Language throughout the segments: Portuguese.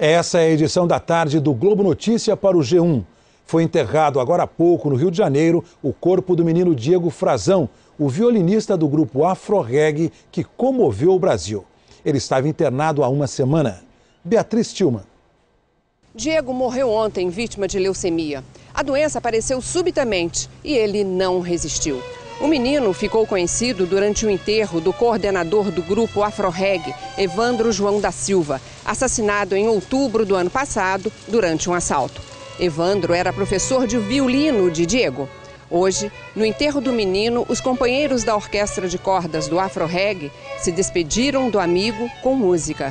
Essa é a edição da tarde do Globo Notícia para o G1. Foi enterrado agora há pouco, no Rio de Janeiro, o corpo do menino Diego Frazão, o violinista do grupo Afro Reggae que comoveu o Brasil. Ele estava internado há uma semana. Beatriz Tillman. Diego morreu ontem, vítima de leucemia. A doença apareceu subitamente e ele não resistiu. O menino ficou conhecido durante o enterro do coordenador do grupo Afro Reggae, Evandro João da Silva, assassinado em outubro do ano passado durante um assalto. Evandro era professor de violino de Diego. Hoje, no enterro do menino, os companheiros da orquestra de cordas do Afro Reggae se despediram do amigo com música.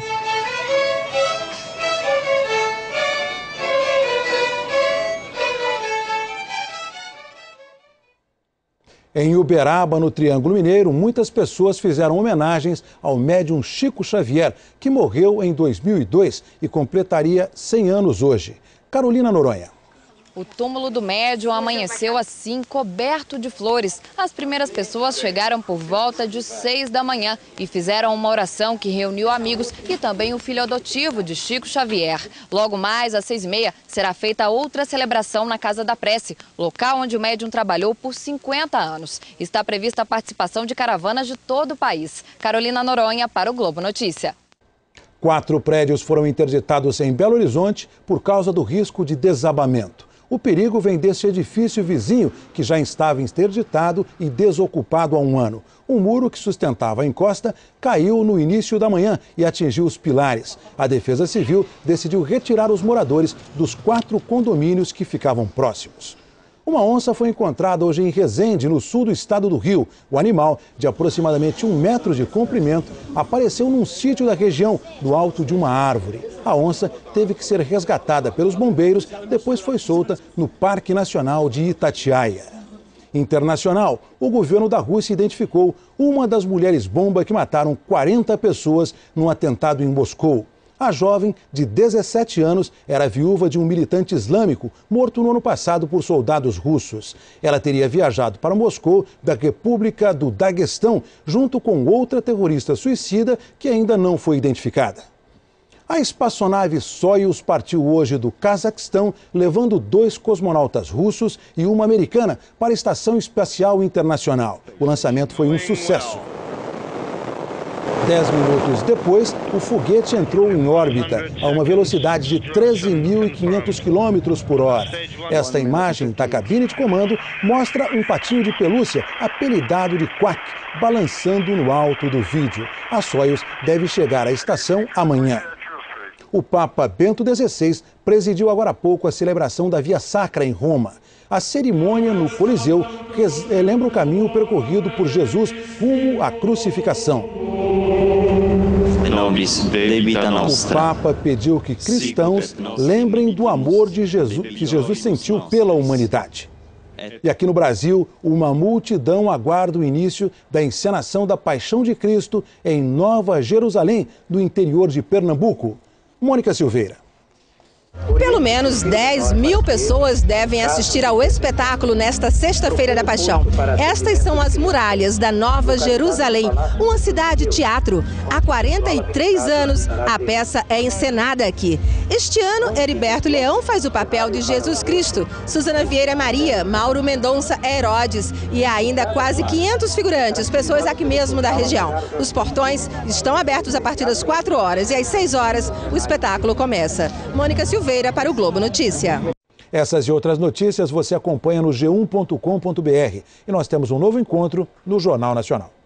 Em Uberaba, no Triângulo Mineiro, muitas pessoas fizeram homenagens ao médium Chico Xavier, que morreu em 2002 e completaria 100 anos hoje. Carolina Noronha. O túmulo do médium amanheceu assim, coberto de flores. As primeiras pessoas chegaram por volta de 6 da manhã e fizeram uma oração que reuniu amigos e também o filho adotivo de Chico Xavier. Logo mais, às 6h30, será feita outra celebração na Casa da Prece, local onde o médium trabalhou por 50 anos. Está prevista a participação de caravanas de todo o país. Carolina Noronha para o Globo Notícia. 4 prédios foram interditados em Belo Horizonte por causa do risco de desabamento. O perigo vem desse edifício vizinho, que já estava interditado e desocupado há um ano. Um muro que sustentava a encosta caiu no início da manhã e atingiu os pilares. A Defesa Civil decidiu retirar os moradores dos 4 condomínios que ficavam próximos. Uma onça foi encontrada hoje em Resende, no sul do estado do Rio. O animal, de aproximadamente 1 metro de comprimento, apareceu num sítio da região, no alto de uma árvore. A onça teve que ser resgatada pelos bombeiros, depois foi solta no Parque Nacional de Itatiaia. Internacional, o governo da Rússia identificou uma das mulheres-bomba que mataram 40 pessoas num atentado em Moscou. A jovem, de 17 anos, era viúva de um militante islâmico morto no ano passado por soldados russos. Ela teria viajado para Moscou da República do Daguestão, junto com outra terrorista suicida que ainda não foi identificada. A espaçonave Soyuz partiu hoje do Cazaquistão, levando 2 cosmonautas russos e uma americana para a Estação Espacial Internacional. O lançamento foi um sucesso. 10 minutos depois, o foguete entrou em órbita a uma velocidade de 13.500 km por hora. Esta imagem da cabine de comando mostra um patinho de pelúcia, apelidado de Quack, balançando no alto do vídeo. A Soyuz deve chegar à estação amanhã. O Papa Bento XVI presidiu agora há pouco a celebração da Via Sacra em Roma. A cerimônia no Coliseu lembra o caminho percorrido por Jesus rumo à crucificação. O Papa pediu que cristãos lembrem do amor de Jesus, que Jesus sentiu pela humanidade. E aqui no Brasil, uma multidão aguarda o início da encenação da Paixão de Cristo em Nova Jerusalém, no interior de Pernambuco. Mônica Silveira. Pelo menos 10.000 pessoas devem assistir ao espetáculo nesta sexta-feira da Paixão. Estas são as muralhas da Nova Jerusalém, uma cidade-teatro. Há 43 anos, a peça é encenada aqui. Este ano, Heriberto Leão faz o papel de Jesus Cristo, Suzana Vieira Maria, Mauro Mendonça é Herodes e há ainda quase 500 figurantes, pessoas aqui mesmo da região. Os portões estão abertos a partir das 4 horas e às 6 horas o espetáculo começa. Mônica Silveira para o Globo Notícia. Essas e outras notícias você acompanha no g1.com.br e nós temos um novo encontro no Jornal Nacional.